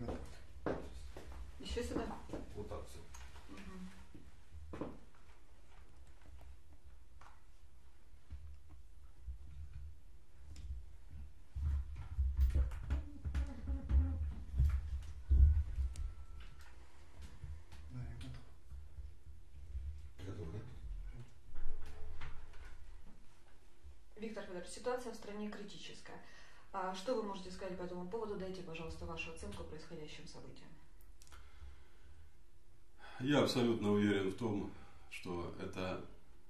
Еще сюда? Вот так все. Виктор Федорович, ситуация в стране критическая. Что вы можете сказать по этому поводу? Дайте, пожалуйста, вашу оценку происходящим событиям. Я абсолютно уверен в том, что это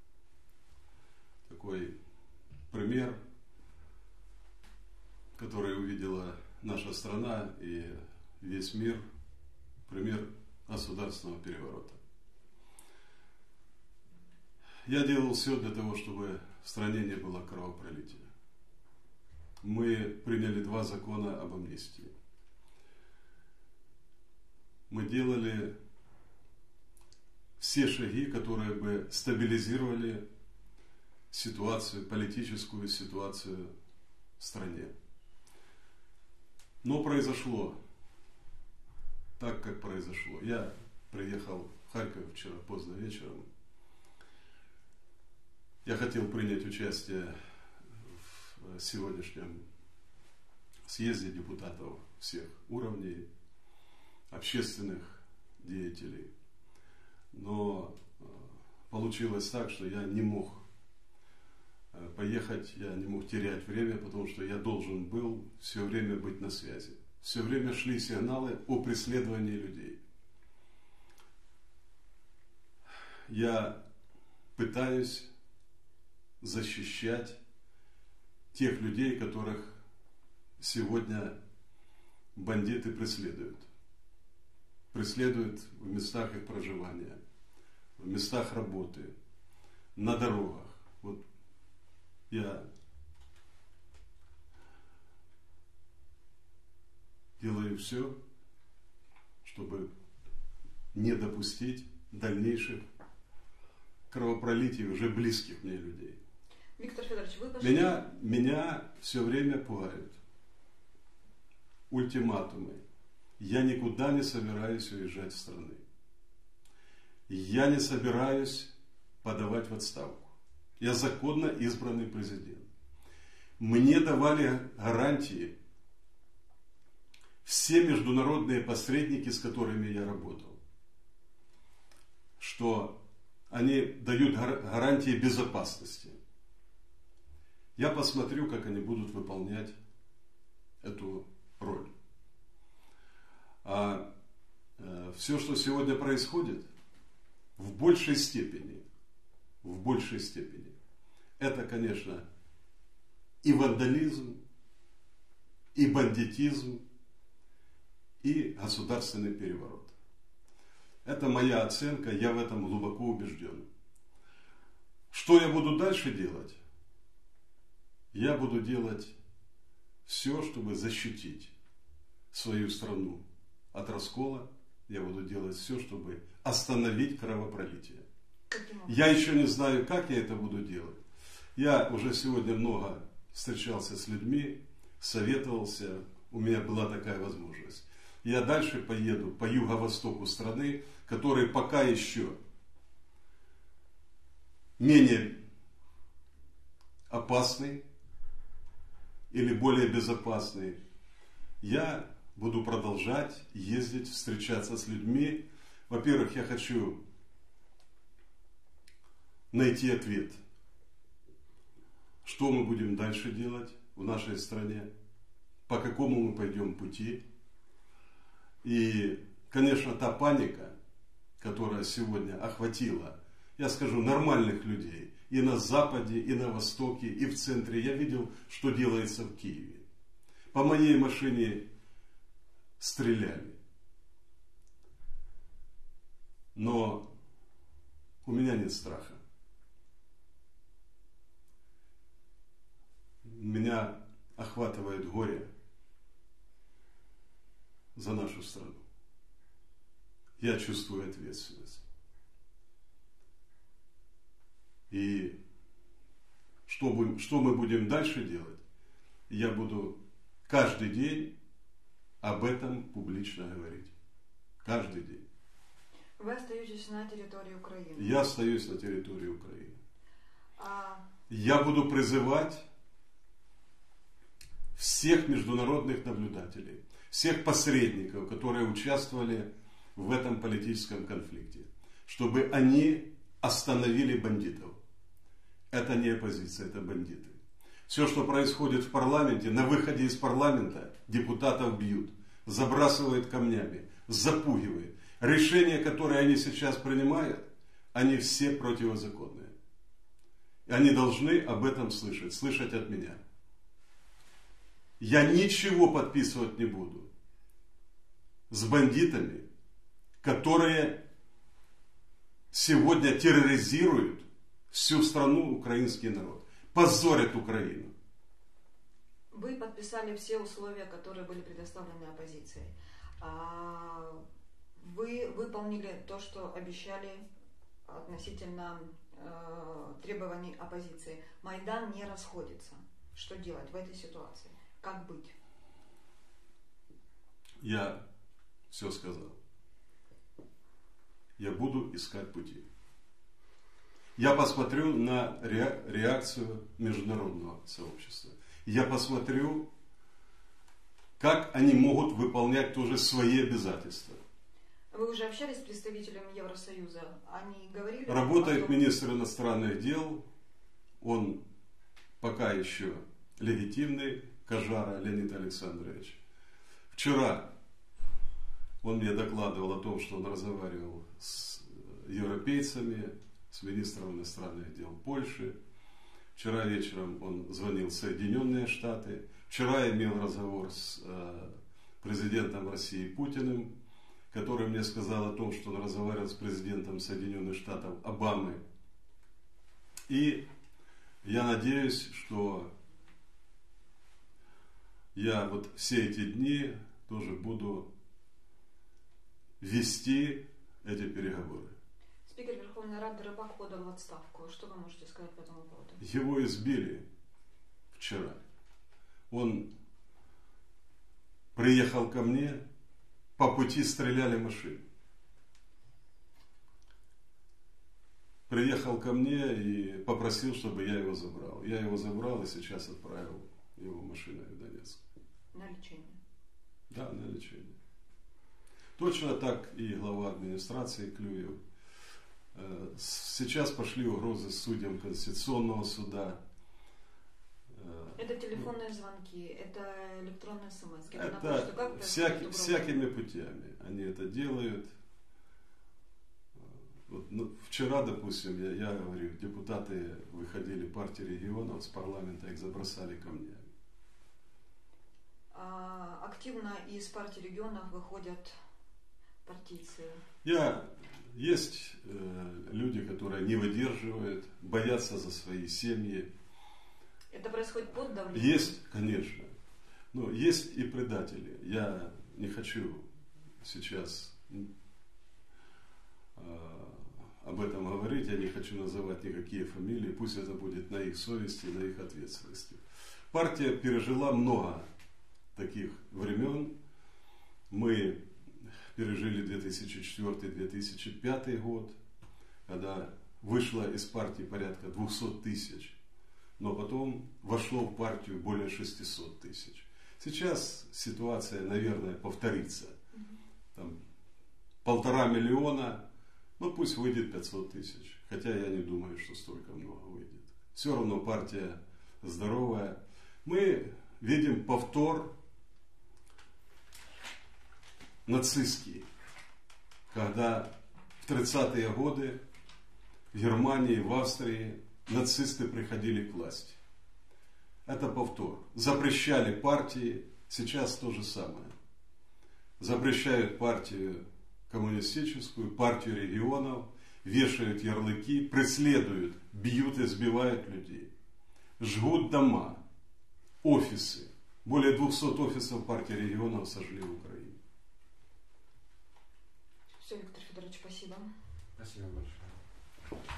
такой пример, который увидела наша страна и весь мир, пример государственного переворота. Я делал все для того, чтобы в стране не было кровопролития. Мы приняли 2 закона об амнистии. Мы делали все шаги, которые бы стабилизировали ситуацию, политическую ситуацию в стране. Но произошло так, как произошло. Я приехал в Харьков вчера поздно вечером. Я хотел принять участие в сегодняшнем съезде депутатов всех уровней, общественных деятелей. Но получилось так, что я не мог поехать, я не мог терять время, потому что я должен был все время быть на связи. Все время шли сигналы о преследовании людей. Я пытаюсь защищать тех людей, которых сегодня бандиты преследуют. Преследуют в местах их проживания, в местах работы, на дорогах. Вот я делаю все, чтобы не допустить дальнейших кровопролитий уже близких мне людей. Виктор Федорович, вы пошли... Меня все время пугают ультиматумы. Я никуда не собираюсь уезжать из страны. Я не собираюсь подавать в отставку. Я законно избранный президент. Мне давали гарантии все международные посредники, с которыми я работал, что они дают гарантии безопасности. Я посмотрю, как они будут выполнять эту роль. А все, что сегодня происходит, в большей степени, это, конечно, и вандализм, и бандитизм, и государственный переворот. Это моя оценка, я в этом глубоко убежден. Что я буду дальше делать? Я буду делать все, чтобы защитить свою страну от раскола. Я буду делать все, чтобы остановить кровопролитие. Я еще не знаю, как я это буду делать. Я уже сегодня много встречался с людьми, советовался, у меня была такая возможность. Я дальше поеду по юго-востоку страны, который пока еще менее опасный или более безопасный. Я буду продолжать ездить, встречаться с людьми. Во-первых, я хочу найти ответ, что мы будем дальше делать в нашей стране, по какому мы пойдем пути. И, конечно, та паника, которая сегодня охватила, я скажу, нормальных людей, и на Западе, и на Востоке, и в центре. Я видел, что делается в Киеве. По моей машине стреляли. Но у меня нет страха. Меня охватывает горе за нашу страну. Я чувствую ответственность. И что мы будем дальше делать, я буду каждый день об этом публично говорить. Каждый день. Вы остаетесь на территории Украины? Я остаюсь на территории Украины. Я буду призывать всех международных наблюдателей, всех посредников, которые участвовали в этом политическом конфликте, чтобы они остановили бандитов. Это не оппозиция, это бандиты. Все, что происходит в парламенте, на выходе из парламента депутатов бьют, забрасывают камнями, запугивают. Решения, которые они сейчас принимают, они все противозаконные. И они должны об этом слышать от меня. Я ничего подписывать не буду с бандитами, которые сегодня терроризируют всю страну, украинский народ, позорят Украину. Вы подписали все условия, которые были предоставлены оппозицией. Вы выполнили то, что обещали относительно требований оппозиции. Майдан не расходится. Что делать в этой ситуации? Как быть? Я все сказал. Я буду искать пути. Я посмотрю на реакцию международного сообщества. Я посмотрю, как они могут выполнять тоже свои обязательства. Вы уже общались с представителем Евросоюза? Они говорили... Работает министр иностранных дел. Он пока еще легитимный, Кажара Леонид Александрович. Вчера он мне докладывал о том, что он разговаривал с европейцами, с министром иностранных дел Польши. Вчера вечером он звонил в Соединенные Штаты. Вчера имел разговор с президентом России Путиным, который мне сказал о том, что он разговаривал с президентом Соединенных Штатов Обамой. И я надеюсь, что я вот все эти дни тоже буду вести эти переговоры. Спикер Верховной Рады Рыбак подал в отставку. Что вы можете сказать по этому поводу? Его избили вчера. Он приехал ко мне, по пути стреляли машины. Приехал ко мне и попросил, чтобы я его забрал. Я его забрал и сейчас отправил его машиной в Донецк. На лечение? Да, на лечение. Точно так и глава администрации Клюев. Сейчас пошли угрозы судьям Конституционного суда. Это телефонные звонки, это электронные смс. Это всякими путями они это делают. Вот, вчера, допустим, я говорю, депутаты выходили партии регионов с парламента, их забросали камнями. Активно из партии регионов выходят партийцы. Есть люди, которые не выдерживают, боятся за свои семьи. Это происходит под давлением? Есть, конечно. Но есть и предатели. Я не хочу сейчас об этом говорить, я не хочу называть никакие фамилии, пусть это будет на их совести, на их ответственности. Партия пережила много таких времен. Мы пережили 2004-2005 год, когда вышло из партии порядка 200 тысяч, но потом вошло в партию более 600 тысяч. Сейчас ситуация, наверное, повторится. Там 1,5 миллиона, ну пусть выйдет 500 тысяч. Хотя я не думаю, что столько много выйдет. Все равно партия здоровая. Мы видим повтор нацистский, когда в 30-е годы в Германии, в Австрии нацисты приходили к власти. Это повтор. Запрещали партии, сейчас то же самое. Запрещают партию коммунистическую, партию регионов, вешают ярлыки, преследуют, бьют и сбивают людей. Жгут дома, офисы. Более 200 офисов партии регионов сожгли в Украине. Все, Виктор Федорович, спасибо. Спасибо большое.